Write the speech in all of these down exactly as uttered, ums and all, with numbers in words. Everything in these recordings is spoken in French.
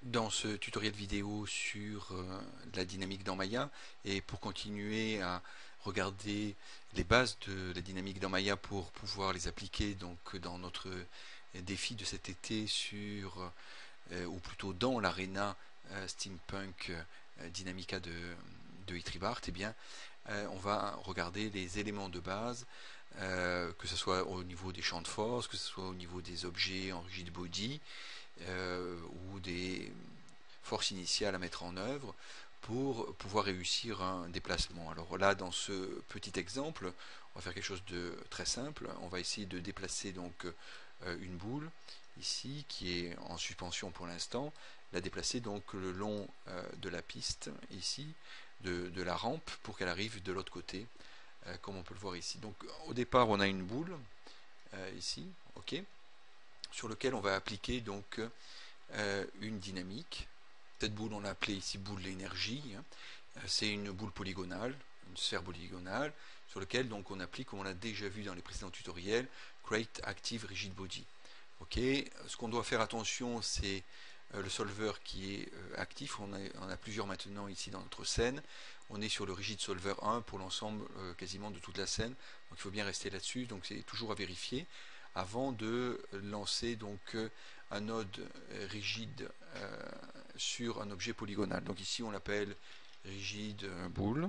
dans ce tutoriel vidéo sur euh, la dynamique dans Maya, et pour continuer à regarder les bases de la dynamique dans Maya pour pouvoir les appliquer donc dans notre défi de cet été sur euh, ou plutôt dans l'arena euh, steampunk euh, dynamica de, de Itribart, eh bien euh, on va regarder les éléments de base, euh, que ce soit au niveau des champs de force, que ce soit au niveau des objets en rigid body, euh, ou des forces initiales à mettre en œuvre pour pouvoir réussir un déplacement. Alors là, dans ce petit exemple, on va faire quelque chose de très simple. On va essayer de déplacer donc euh, une boule ici qui est en suspension pour l'instant, la déplacer donc le long euh, de la piste ici, de, de la rampe, pour qu'elle arrive de l'autre côté, euh, comme on peut le voir ici. Donc au départ, on a une boule euh, ici, ok, sur lequel on va appliquer donc euh, une dynamique. Cette boule, on l'a appelée ici boule d'énergie. Hein. C'est une boule polygonale, une sphère polygonale, sur laquelle donc on applique, comme on l'a déjà vu dans les précédents tutoriels, Create Active Rigid Body. Ok. Ce qu'on doit faire attention, c'est euh, le solver qui est euh, actif. On a, on a plusieurs maintenant ici dans notre scène. On est sur le Rigid Solver un pour l'ensemble euh, quasiment de toute la scène. Donc il faut bien rester là-dessus. Donc c'est toujours à vérifier avant de lancer donc euh, un node rigide euh, sur un objet polygonal. Donc ici on l'appelle rigide euh, boule.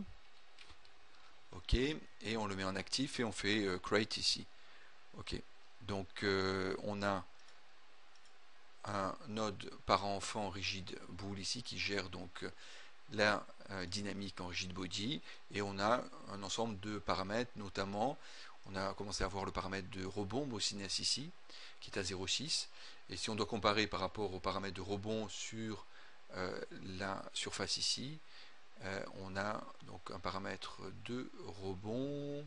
Ok, et on le met en actif et on fait euh, create ici. Ok, donc euh, on a un node parent-enfant rigide boule ici qui gère donc la euh, dynamique en rigid body, et on a un ensemble de paramètres, notamment on a commencé à voir le paramètre de rebond Bossinès ici qui est à zéro virgule six, et si on doit comparer par rapport au paramètre de rebond sur euh, la surface ici, euh, on a donc un paramètre de rebond,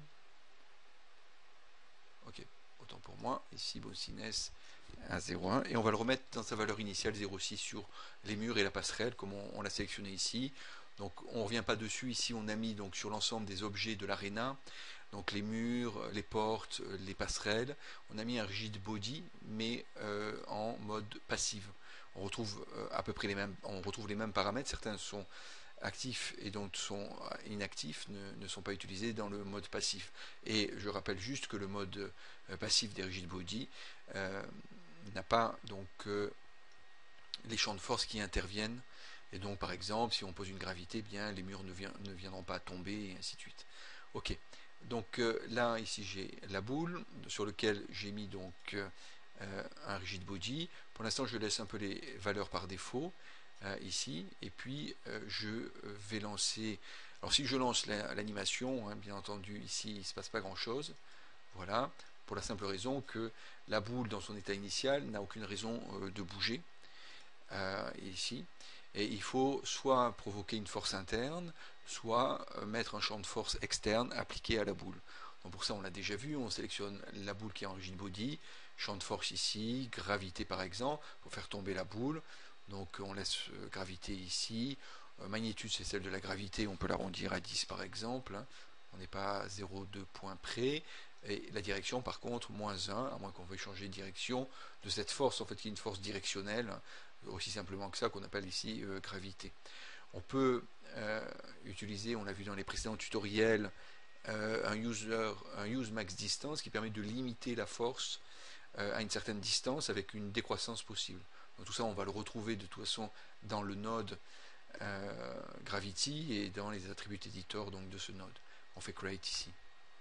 ok, autant pour moi, ici Bossinès à zéro virgule un, et on va le remettre dans sa valeur initiale zéro virgule six sur les murs et la passerelle comme on, on l'a sélectionné ici. Donc on ne revient pas dessus, ici on a mis donc sur l'ensemble des objets de l'aréna, donc les murs, les portes, les passerelles, on a mis un rigid body mais euh, en mode passive. On retrouve euh, à peu près les mêmes, on retrouve les mêmes paramètres, certains sont actifs et donc sont inactifs, ne, ne sont pas utilisés dans le mode passif. Et je rappelle juste que le mode euh, passif des rigid body euh, n'a pas donc euh, les champs de force qui interviennent, et donc par exemple si on pose une gravité, eh bien les murs ne, vient, ne viendront pas tomber, et ainsi de suite. Ok, donc euh, là ici j'ai la boule sur laquelle j'ai mis donc euh, un rigid body. Pour l'instant je laisse un peu les valeurs par défaut euh, ici, et puis euh, je vais lancer, alors si je lance l'animation, hein, bien entendu ici il ne se passe pas grand chose, voilà, pour la simple raison que la boule dans son état initial n'a aucune raison euh, de bouger euh, ici, et il faut soit provoquer une force interne, soit euh, mettre un champ de force externe appliqué à la boule. Donc pour ça on l'a déjà vu, on sélectionne la boule qui est en rigid body, champ de force ici, gravité par exemple, pour faire tomber la boule, donc on laisse euh, gravité ici, euh, magnitude c'est celle de la gravité, on peut l'arrondir à dix par exemple, hein. On n'est pas à zéro virgule deux points près, et la direction par contre moins un, à moins qu'on veuille changer de direction de cette force, en fait qui est une force directionnelle, aussi simplement que ça, qu'on appelle ici euh, gravité. On peut euh, utiliser, on l'a vu dans les précédents tutoriels, euh, un, user, un use max distance qui permet de limiter la force euh, à une certaine distance avec une décroissance possible. Donc tout ça on va le retrouver de toute façon dans le node euh, gravity et dans les attributs éditeurs donc de ce node. On fait create ici.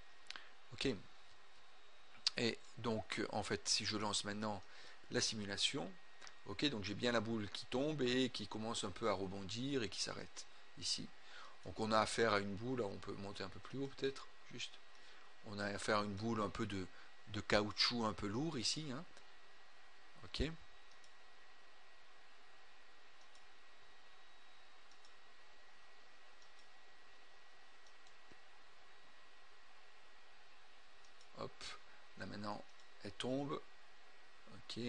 Ok. Et donc en fait si je lance maintenant la simulation, ok, donc j'ai bien la boule qui tombe et qui commence un peu à rebondir et qui s'arrête ici. Donc on a affaire à une boule, on peut monter un peu plus haut peut-être, juste. On a affaire à une boule un peu de, de caoutchouc un peu lourd ici, hein. Ok. Hop, là maintenant elle tombe. Ok.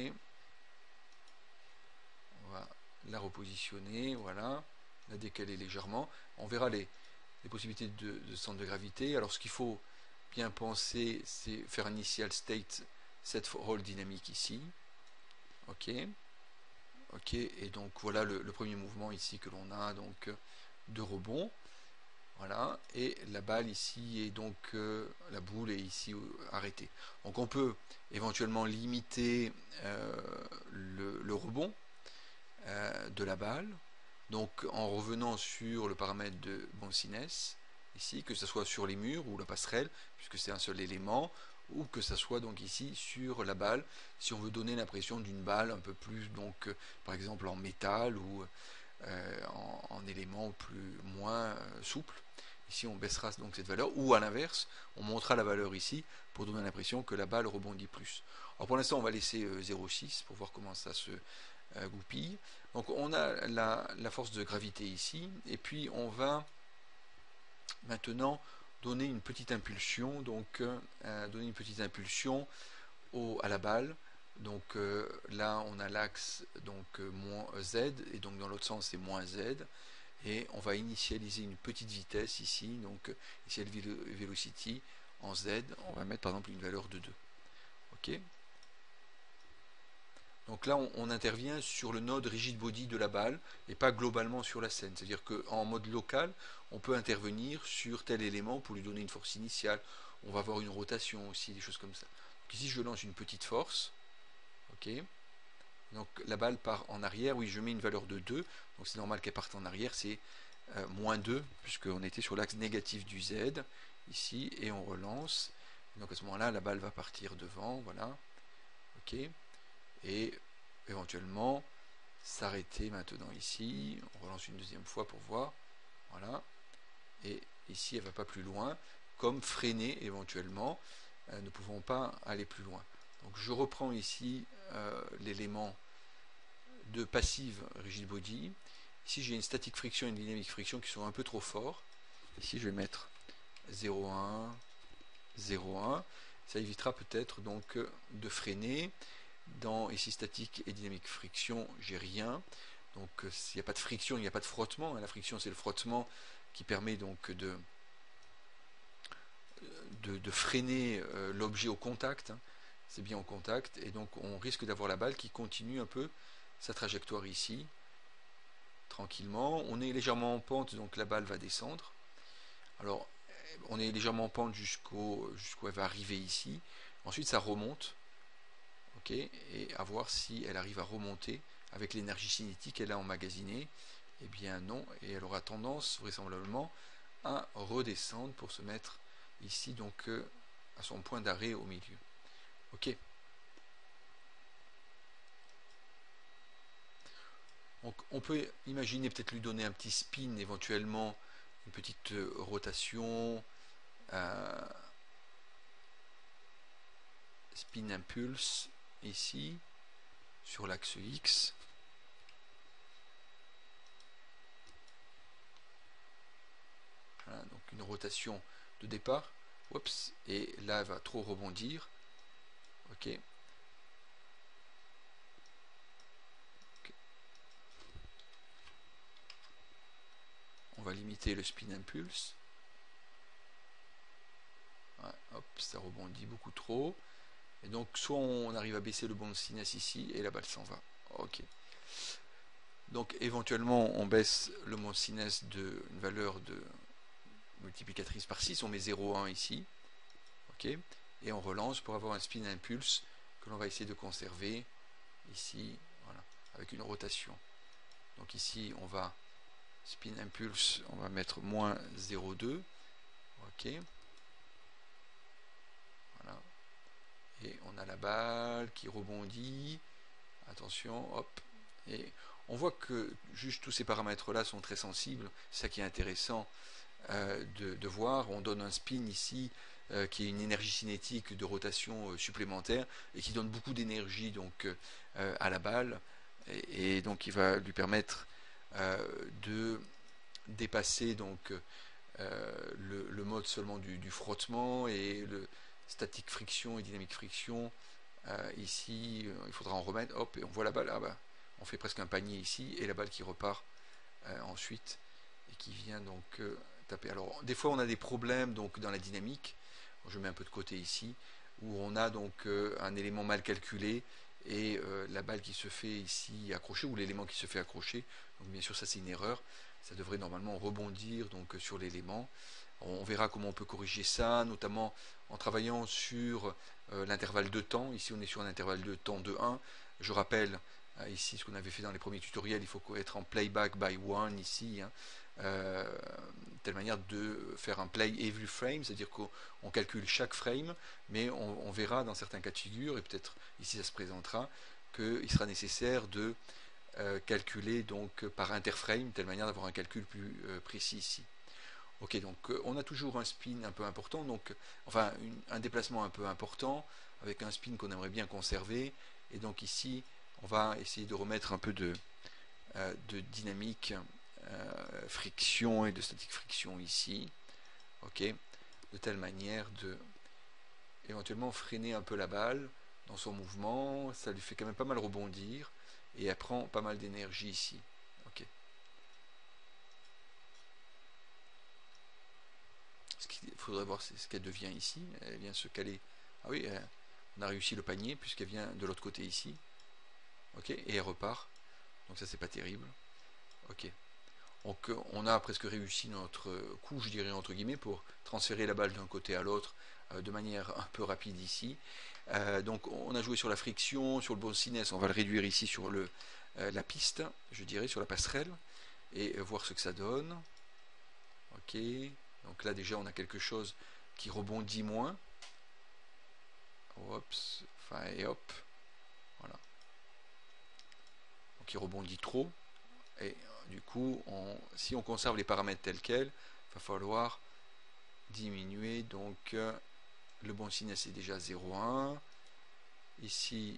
On va la repositionner, voilà, la décaler légèrement. On verra les, les possibilités de, de centre de gravité. Alors ce qu'il faut bien penser, c'est faire un initial state set for all dynamique ici. Ok. ok, et donc voilà le, le premier mouvement ici que l'on a, donc de rebond. Voilà, et la balle ici est donc euh, la boule est ici euh, arrêtée. Donc on peut éventuellement limiter euh, le, le rebond euh, de la balle. Donc en revenant sur le paramètre de Bonsines, ici, que ce soit sur les murs ou la passerelle, puisque c'est un seul élément, ou que ce soit donc ici sur la balle, si on veut donner l'impression d'une balle un peu plus, donc euh, par exemple en métal ou euh, en, en élément plus moins euh, souple. Ici on baissera donc cette valeur, ou à l'inverse, on montera la valeur ici pour donner l'impression que la balle rebondit plus. Alors pour l'instant on va laisser euh, zéro virgule six pour voir comment ça se euh, goupille. Donc on a la, la force de gravité ici, et puis on va maintenant donner une petite impulsion, donc euh, donner une petite impulsion au, à la balle. Donc euh, là on a l'axe donc euh, moins Z, et donc dans l'autre sens c'est moins Z, et on va initialiser une petite vitesse ici, donc initial velocity en Z, on va mettre par exemple une valeur de deux. Ok. Donc là, on, on intervient sur le node rigid body de la balle et pas globalement sur la scène. C'est-à-dire qu'en mode local, on peut intervenir sur tel élément pour lui donner une force initiale. On va avoir une rotation aussi, des choses comme ça. Donc ici, je lance une petite force. Ok. Donc la balle part en arrière. Oui, je mets une valeur de deux. Donc c'est normal qu'elle parte en arrière. C'est euh, moins deux, puisqu'on était sur l'axe négatif du Z, ici, et on relance. Donc à ce moment-là, la balle va partir devant. Voilà. Ok. Et éventuellement s'arrêter maintenant ici. On relance une deuxième fois pour voir. Voilà. Et ici, elle ne va pas plus loin. Comme freiner éventuellement, euh, ne pouvons pas aller plus loin. Donc je reprends ici euh, l'élément de passive rigid body. Ici, j'ai une statique friction et une dynamique friction qui sont un peu trop forts. Ici, je vais mettre zéro virgule un, zéro virgule un. Ça évitera peut-être donc de freiner. Dans ici statique et dynamique friction, j'ai rien. Donc s'il n'y a pas de friction, il n'y a pas de frottement. La friction, c'est le frottement qui permet donc de, de, de freiner euh, l'objet au contact. C'est bien au contact. Et donc on risque d'avoir la balle qui continue un peu sa trajectoire ici, tranquillement. On est légèrement en pente, donc la balle va descendre. Alors on est légèrement en pente jusqu'au jusqu'où elle va arriver ici. Ensuite ça remonte. Ok, et à voir si elle arrive à remonter avec l'énergie cinétique qu'elle a emmagasinée. Eh bien non, et elle aura tendance vraisemblablement à redescendre pour se mettre ici donc euh, à son point d'arrêt au milieu. Ok. Donc on peut imaginer peut-être lui donner un petit spin éventuellement, une petite euh, rotation, euh, spin impulse ici sur l'axe X. Voilà, donc une rotation de départ. Oups, et là elle va trop rebondir. Ok. Ok. On va limiter le spin impulse. Ouais, hop, ça rebondit beaucoup trop. Et donc soit on arrive à baisser le bond de sinus ici et la balle s'en va. Ok. Donc éventuellement on baisse le bond de sinus de une valeur de multiplicatrice par six, on met zéro virgule un ici. Ok. Et on relance pour avoir un spin impulse que l'on va essayer de conserver ici, voilà, avec une rotation. Donc ici on va spin impulse, on va mettre moins zéro virgule deux. Ok. Voilà. Et on a la balle qui rebondit. Attention, hop. Et on voit que juste tous ces paramètres là sont très sensibles. C'est ça qui est intéressant euh, de, de voir. On donne un spin ici euh, qui est une énergie cinétique de rotation euh, supplémentaire et qui donne beaucoup d'énergie donc euh, à la balle, et, et donc il va lui permettre euh, de dépasser donc euh, le, le mode seulement du, du frottement et le statique friction et dynamique friction. Euh, ici, euh, il faudra en remettre. Hop, et on voit la balle. Ah bah, on fait presque un panier ici et la balle qui repart euh, ensuite et qui vient donc euh, taper. Alors, des fois, on a des problèmes donc dans la dynamique. Je mets un peu de côté ici où on a donc euh, un élément mal calculé et euh, la balle qui se fait ici accrocher, ou l'élément qui se fait accrocher. Donc bien sûr ça c'est une erreur, ça devrait normalement rebondir donc sur l'élément. On verra comment on peut corriger ça, notamment en travaillant sur euh, l'intervalle de temps. Ici on est sur un intervalle de temps de un. Je rappelle euh, ici ce qu'on avait fait dans les premiers tutoriels, il faut être en playback by one ici, hein, euh, de telle manière de faire un play every frame, c'est-à-dire qu'on calcule chaque frame, mais on, on verra dans certains cas de figure, et peut-être ici ça se présentera, qu'il sera nécessaire de euh, calculer donc par interframe, de telle manière d'avoir un calcul plus euh, précis ici. Ok, donc euh, on a toujours un spin un peu important, donc enfin une, un déplacement un peu important, avec un spin qu'on aimerait bien conserver, et donc ici on va essayer de remettre un peu de, euh, de dynamique euh, friction et de statique friction ici, ok, de telle manière de éventuellement freiner un peu la balle dans son mouvement, ça lui fait quand même pas mal rebondir, et elle prend pas mal d'énergie ici, ok. Ce qu'il faudrait voir, c'est ce qu'elle devient ici, elle vient se caler, ah oui, elle, on a réussi le panier puisqu'elle vient de l'autre côté ici, ok, et elle repart, donc ça c'est pas terrible, ok. Donc on a presque réussi notre coup, je dirais entre guillemets, pour transférer la balle d'un côté à l'autre euh, de manière un peu rapide ici. Euh, donc on a joué sur la friction, sur le bossiness, on va le réduire ici sur le, euh, la piste, je dirais, sur la passerelle, et euh, voir ce que ça donne. Ok, donc là déjà on a quelque chose qui rebondit moins. Oups, enfin et hop, voilà. Donc il rebondit trop. Et du coup, on, si on conserve les paramètres tels quels, il va falloir diminuer. Donc, euh, le bon signe c'est déjà zéro virgule un. Ici,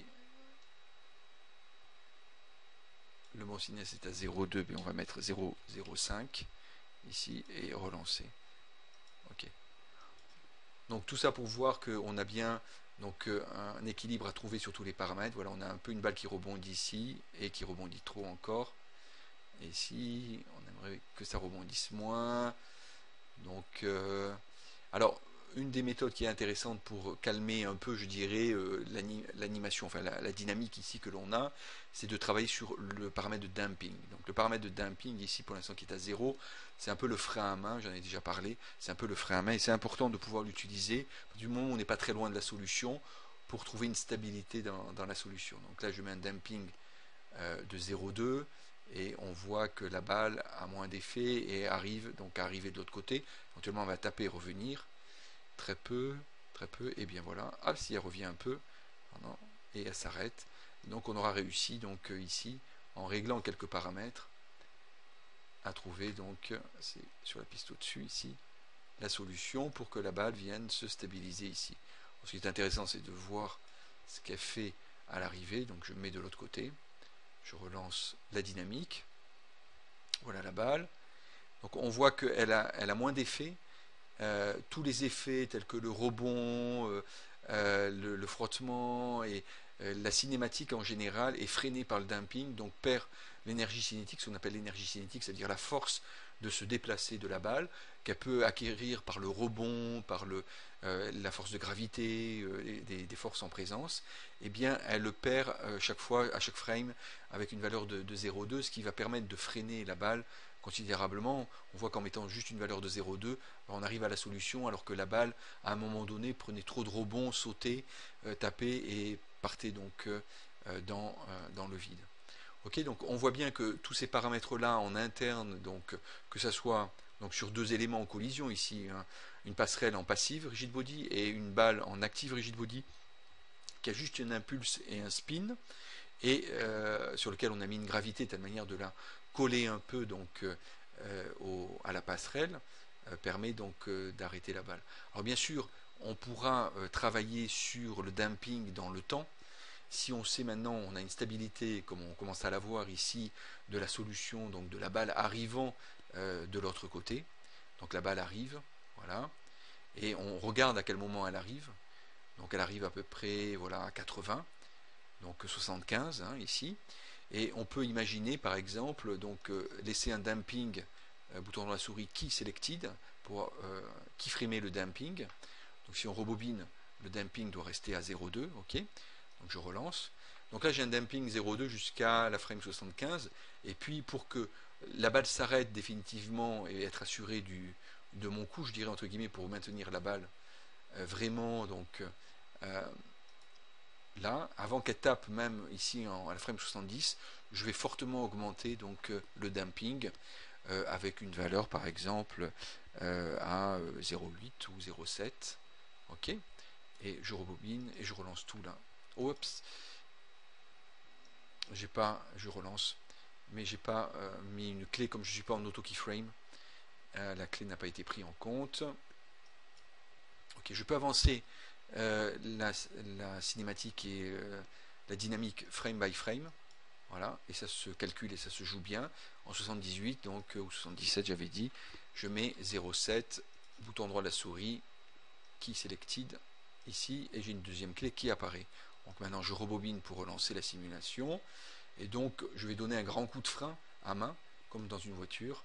le bon signe c'est à zéro virgule deux, mais on va mettre zéro virgule cinq ici et relancer. Ok. Donc tout ça pour voir qu'on a bien donc, euh, un équilibre à trouver sur tous les paramètres. Voilà, on a un peu une balle qui rebondit ici et qui rebondit trop encore. Et ici, on aimerait que ça rebondisse moins. Donc, euh, alors, une des méthodes qui est intéressante pour calmer un peu, je dirais, euh, l'animation, enfin la, la dynamique ici que l'on a, c'est de travailler sur le paramètre de damping. Donc, le paramètre de damping ici, pour l'instant, qui est à zéro, c'est un peu le frein à main, j'en ai déjà parlé, c'est un peu le frein à main, et c'est important de pouvoir l'utiliser du moment où on n'est pas très loin de la solution pour trouver une stabilité dans, dans la solution. Donc là, je mets un damping euh, de zéro virgule deux, et on voit que la balle a moins d'effet et arrive donc à arriver de l'autre côté. Éventuellement on va taper et revenir, très peu, très peu, et bien voilà, ah si elle revient un peu, non, et elle s'arrête. Donc on aura réussi donc euh, ici, en réglant quelques paramètres, à trouver donc, c'est sur la piste au-dessus ici, la solution pour que la balle vienne se stabiliser ici. Alors, ce qui est intéressant c'est de voir ce qu'elle fait à l'arrivée, donc je mets de l'autre côté. Je relance la dynamique. Voilà la balle. Donc on voit qu'elle a, elle a moins d'effets. Euh, tous les effets tels que le rebond, euh, euh, le, le frottement et euh, la cinématique en général est freinée par le damping, donc perd l'énergie cinétique, ce qu'on appelle l'énergie cinétique, c'est-à-dire la force de se déplacer de la balle, qu'elle peut acquérir par le rebond, par le, euh, la force de gravité, euh, des, des forces en présence, et eh bien elle le perd euh, chaque fois, à chaque frame, avec une valeur de, de zéro virgule deux, ce qui va permettre de freiner la balle considérablement. On voit qu'en mettant juste une valeur de zéro virgule deux, on arrive à la solution, alors que la balle, à un moment donné, prenait trop de rebonds, sautait, euh, tapait et partait donc euh, dans, euh, dans le vide. Ok, donc on voit bien que tous ces paramètres-là en interne, donc que ça soit donc sur deux éléments en collision ici, hein, une passerelle en passive rigid body et une balle en active rigid body, qui a juste un impulse et un spin, et euh, sur lequel on a mis une gravité de telle manière de la coller un peu donc euh, au, à la passerelle, euh, permet donc euh, d'arrêter la balle. Alors bien sûr, on pourra euh, travailler sur le damping dans le temps. Si on sait maintenant, on a une stabilité, comme on commence à la voir ici, de la solution, donc de la balle arrivant euh, de l'autre côté. Donc la balle arrive, voilà, et on regarde à quel moment elle arrive. Donc elle arrive à peu près voilà, à quatre-vingts, donc soixante-quinze hein, ici. Et on peut imaginer par exemple donc euh, laisser un damping, euh, bouton dans la souris key selected, pour euh, keyframer le damping. Donc si on rebobine, le damping doit rester à zéro virgule deux, ok. Donc je relance. Donc là j'ai un damping zéro virgule deux jusqu'à la frame soixante-quinze, et puis pour que la balle s'arrête définitivement et être assuré du, de mon coup, je dirais entre guillemets, pour maintenir la balle euh, vraiment donc euh, là, avant qu'elle tape même ici en, à la frame soixante-dix, je vais fortement augmenter donc euh, le damping euh, avec une valeur par exemple euh, à zéro virgule huit ou zéro virgule sept. Ok, et je rebobine et je relance tout là. Oups, j'ai pas, je relance, mais j'ai pas euh, mis une clé comme je suis pas en auto keyframe. Euh, la clé n'a pas été prise en compte. Ok, je peux avancer euh, la, la cinématique et euh, la dynamique frame by frame. Voilà, et ça se calcule et ça se joue bien. En soixante-dix-huit, donc, ou soixante-dix-sept, j'avais dit, je mets zéro virgule sept, bouton droit de la souris, key selected, ici, et j'ai une deuxième clé qui apparaît. Donc maintenant, je rebobine pour relancer la simulation, et donc, je vais donner un grand coup de frein à main, comme dans une voiture,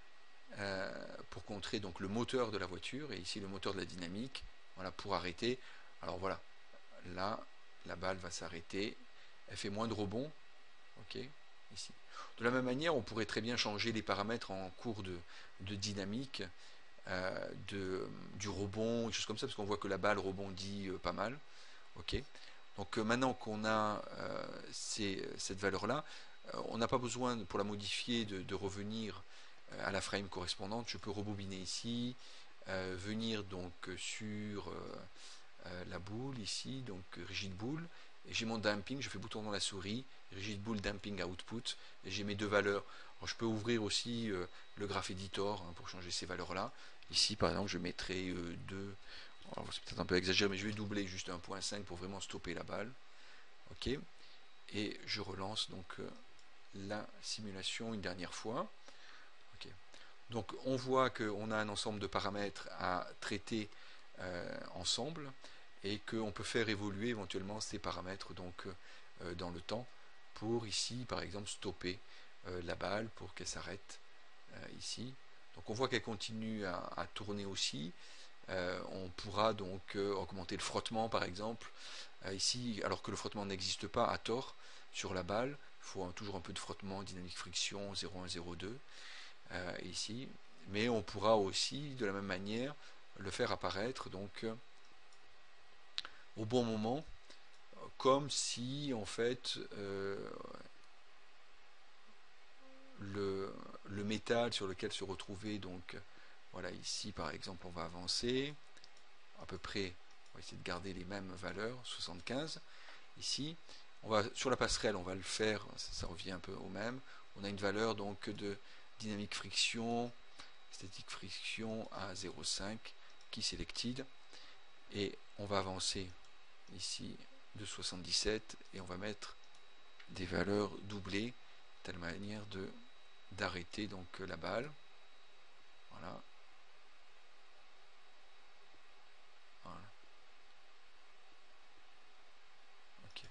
euh, pour contrer donc le moteur de la voiture, et ici le moteur de la dynamique, voilà, pour arrêter. Alors voilà, là, la balle va s'arrêter, elle fait moins de rebond. Ok, ici. De la même manière, on pourrait très bien changer les paramètres en cours de, de dynamique, euh, de, du rebond, des choses comme ça, parce qu'on voit que la balle rebondit euh, pas mal. Ok. Donc euh, maintenant qu'on a euh, ces, cette valeur-là, euh, on n'a pas besoin pour la modifier de, de revenir euh, à la frame correspondante. Je peux rebobiner ici, euh, venir donc sur euh, euh, la boule ici, donc rigid boule, et j'ai mon damping, je fais bouton dans la souris, rigid boule damping output, et j'ai mes deux valeurs. Alors, je peux ouvrir aussi euh, le graph editor hein, pour changer ces valeurs là. Ici par exemple je mettrai euh, deux, c'est peut-être un peu exagéré, mais je vais doubler juste un point cinq pour vraiment stopper la balle. Ok, et je relance donc euh, la simulation une dernière fois. Ok, donc on voit qu'on a un ensemble de paramètres à traiter euh, ensemble, et qu'on peut faire évoluer éventuellement ces paramètres donc euh, dans le temps pour ici par exemple stopper euh, la balle pour qu'elle s'arrête euh, ici. Donc on voit qu'elle continue à, à tourner aussi. Euh, on pourra donc euh, augmenter le frottement par exemple euh, ici, alors que le frottement n'existe pas à tort sur la balle. Il faut hein, toujours un peu de frottement, dynamique friction zéro virgule un zéro virgule deux euh, ici, mais on pourra aussi de la même manière le faire apparaître donc au bon moment, comme si en fait euh, le, le métal sur lequel se retrouvait donc voilà ici par exemple on va avancer à peu près, on va essayer de garder les mêmes valeurs, soixante-quinze ici, on va sur la passerelle on va le faire, ça, ça revient un peu au même, on a une valeur donc de dynamique friction, statique friction à zéro virgule cinq qui selected, et on va avancer ici de soixante-dix-sept et on va mettre des valeurs doublées de telle manière de d'arrêter donc la balle. Voilà. Voilà. Okay.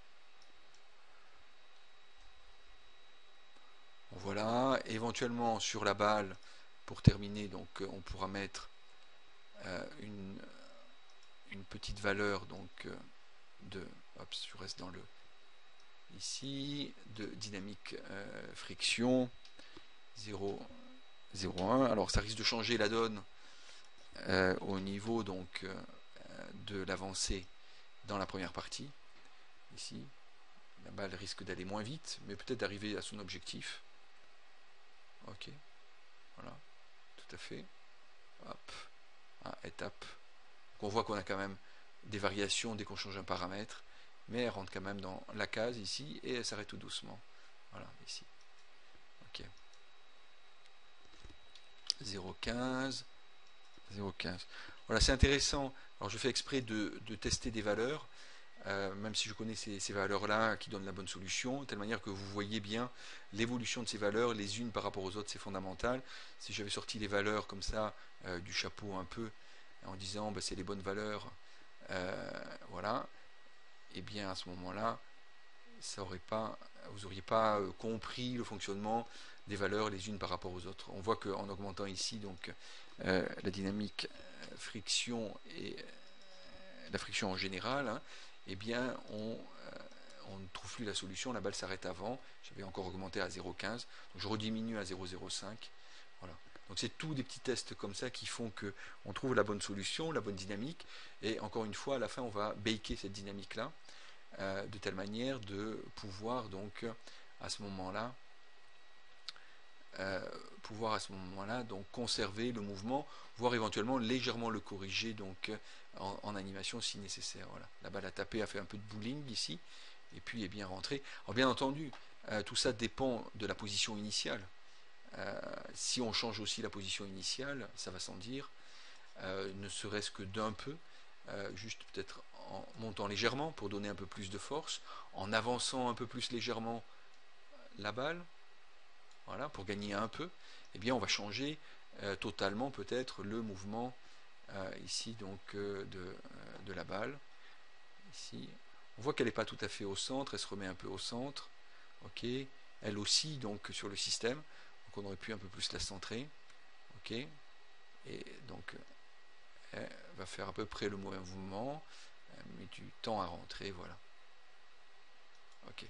Voilà. Éventuellement sur la balle, pour terminer, donc on pourra mettre euh, une, une petite valeur donc de, hop, je reste dans le ici, de dynamique euh, friction zéro virgule un. Alors ça risque de changer la donne euh, au niveau donc euh, de l'avancée dans la première partie. Ici, la balle risque d'aller moins vite, mais peut-être d'arriver à son objectif. Ok, voilà, tout à fait. Hop, ah, étape. Donc on voit qu'on a quand même des variations dès qu'on change un paramètre, mais elle rentre quand même dans la case ici et elle s'arrête tout doucement. Voilà, ici. Ok. zéro virgule quinze. zéro virgule quinze. Voilà, c'est intéressant. Alors je fais exprès de, de tester des valeurs, euh, même si je connais ces, ces valeurs-là qui donnent la bonne solution, de telle manière que vous voyez bien l'évolution de ces valeurs, les unes par rapport aux autres, c'est fondamental. Si j'avais sorti les valeurs comme ça, euh, du chapeau un peu, en disant bah, c'est les bonnes valeurs, euh, voilà, et eh bien à ce moment-là, ça aurait pas, vous n'auriez pas euh, compris le fonctionnement des valeurs les unes par rapport aux autres. On voit qu'en augmentant ici donc euh, la dynamique euh, friction et euh, la friction en général, hein, eh bien on, euh, on ne trouve plus la solution, la balle s'arrête avant, j'avais encore augmenté à zéro virgule quinze, donc je rediminue à zéro virgule zéro cinq, voilà. Donc c'est tous des petits tests comme ça qui font qu'on trouve la bonne solution, la bonne dynamique, et encore une fois, à la fin, on va baker cette dynamique-là, euh, de telle manière de pouvoir donc, à ce moment-là, euh, pouvoir à ce moment-là donc conserver le mouvement, voire éventuellement légèrement le corriger donc en, en animation si nécessaire. Voilà. La balle a tapé, a fait un peu de bowling ici, et puis est bien rentrée. Alors bien entendu, euh, tout ça dépend de la position initiale. Euh, si on change aussi la position initiale, ça va sans dire, euh, ne serait-ce que d'un peu, euh, juste peut-être en montant légèrement pour donner un peu plus de force, en avançant un peu plus légèrement la balle, voilà, pour gagner un peu, eh bien on va changer euh, totalement peut-être le mouvement euh, ici donc euh, de, euh, de la balle. Ici, on voit qu'elle n'est pas tout à fait au centre, elle se remet un peu au centre, ok, elle aussi donc sur le système, donc on aurait pu un peu plus la centrer, ok, et donc elle va faire à peu près le même mouvement, elle met du temps à rentrer, voilà, ok.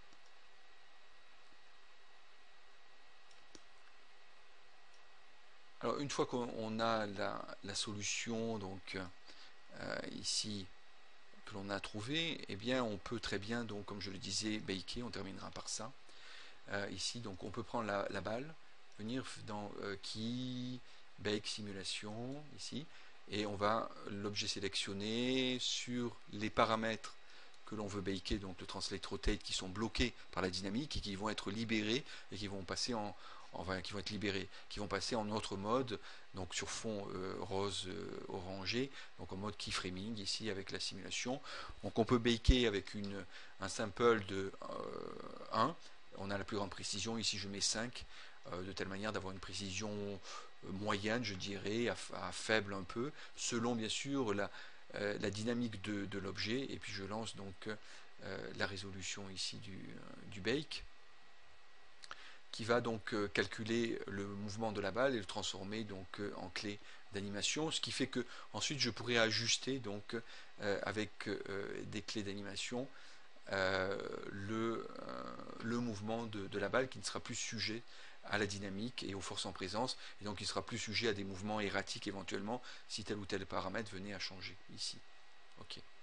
Alors une fois qu'on a la, la solution donc euh, ici que l'on a trouvé, eh bien on peut très bien donc comme je le disais baker, on terminera par ça. Euh, ici donc on peut prendre la, la balle, venir dans euh, key, bake simulation ici, et on va l'objet sélectionner sur les paramètres que l'on veut baker, donc le translate rotate qui sont bloqués par la dynamique et qui vont être libérés et qui vont passer en, enfin qui vont être libérés, qui vont passer en autre mode, donc sur fond euh, rose euh, orangé, donc en mode keyframing ici avec la simulation. Donc on peut baker avec une, un sample de euh, un, on a la plus grande précision, ici je mets cinq, euh, de telle manière d'avoir une précision moyenne, je dirais, à, à faible un peu, selon bien sûr la, euh, la dynamique de, de l'objet, et puis je lance donc euh, la résolution ici du, euh, du bake, qui va donc euh, calculer le mouvement de la balle et le transformer donc euh, en clé d'animation, ce qui fait que ensuite je pourrais ajuster donc euh, avec euh, des clés d'animation euh, le, euh, le mouvement de, de la balle qui ne sera plus sujet à la dynamique et aux forces en présence, et donc il sera plus sujet à des mouvements erratiques éventuellement si tel ou tel paramètre venait à changer ici. Ok.